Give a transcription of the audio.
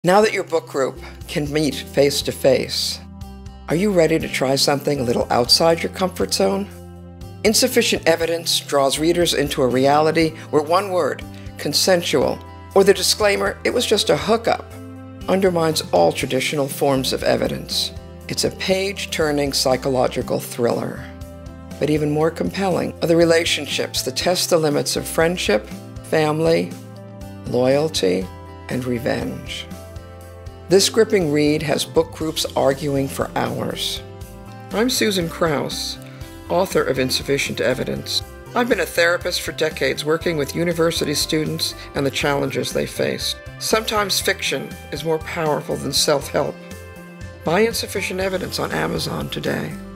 Now that your book group can meet face to face, are you ready to try something a little outside your comfort zone? Insufficient evidence draws readers into a reality where one word, consensual, or the disclaimer, it was just a hookup, undermines all traditional forms of evidence. It's a page-turning psychological thriller. But even more compelling are the relationships that test the limits of friendship, family, loyalty, and revenge. This gripping read has book groups arguing for hours. I'm Susan Kraus, author of Insufficient Evidence. I've been a therapist for decades working with university students and the challenges they face. Sometimes fiction is more powerful than self-help. Buy Insufficient Evidence on Amazon today.